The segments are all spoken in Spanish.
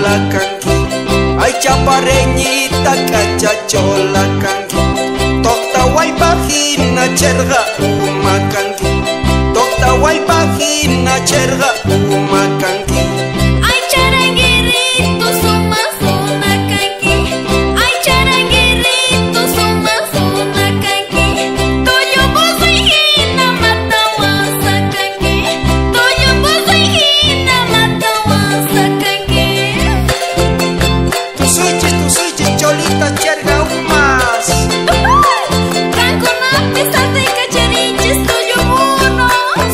cachachola canqui. Ay chapareñita cachachola canqui. Tocta guaypajina cherga uma canqui. Tocta guaypajina cherga uma canqui. Ay charanguerito sumas una canqui. Ay charanguerito sumas una canqui. Toyo bosoijina matawasa canqui. Toyo bosoijina matawasa canqui. Tu suichis cholita cherga umas. Canco na pesada y cachariches toyo unos.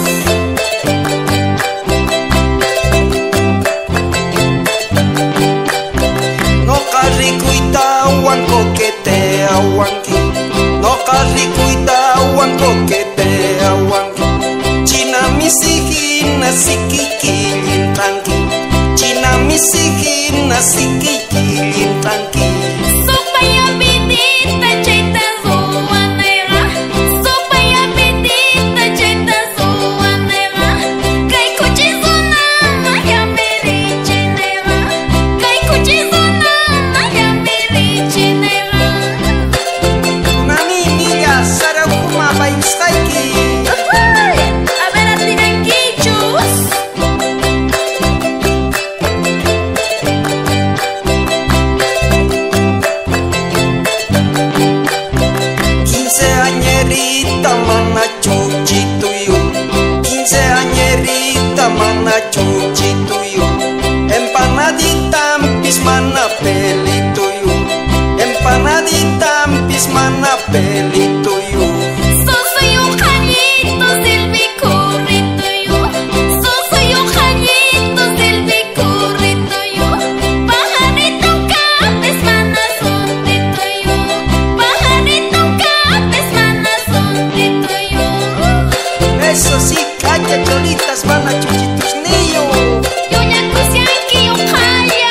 No carricuita huanco que te aguanqui. No carricuita huanco que te aguanqui. China misijina siquiquillin tranqui. China misijina siquiquillin tranqui. Sopa y apetita chaita zuanera. Sopa y apetita chaita zuanera. Kay kuchizuna ya merichinera. Kay kuchizuna ya merichinera. Nani niña sarahuma baimstaiki. A ver a tiranquichos. Quinceañerita mana chuchituyo. Quinceañerita mana chuchituyo. Empanadita ampis mana pelituyo. Empanadita ampis mana pelituyo. Soy un jallito del bicurrito yo. Soy un jallito del bicurrito yo. Pajarito capes manas ondito yo. Pajarito capes manas ondito yo. Eso sí, cacha cholitas van a chuchitus niño. Yo ya cusianqui yo jaya.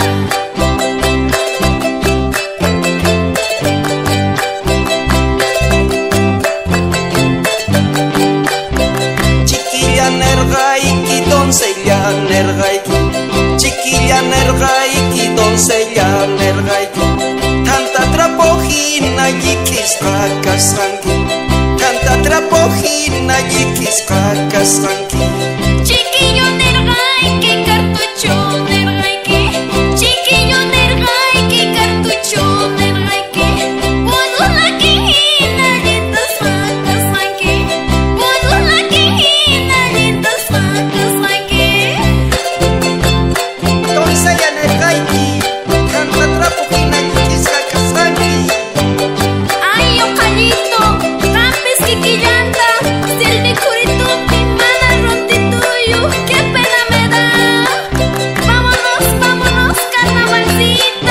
Chiquilla nergaiki, doncella nergaiki. Chiquilla nergaiki, doncella nergaiki. Tanta trapojina yikis cacasanqui. Tanta trapojina yikis cacasanqui. Chiquillo nergaiki, cartucho nergaiki. Chiquillo nergaiki, cartucho nergaiki. Buenos la quijina, lindas vacas sanqui. Buenos la quijina, lindas vacas sanqui. Doncella nergaiki. Tanta trapojina yikis cacasanqui. Ay, ojallito, campes quiquillanta. Silvi curito, mi mana rontituyo. Qué pena me da. Vámonos, vámonos, carnavalcito.